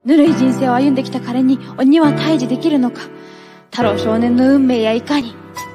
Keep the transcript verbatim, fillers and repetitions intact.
ぬるい人生を歩んできた彼に鬼は退治できるのか。太郎少年の運命やいかに。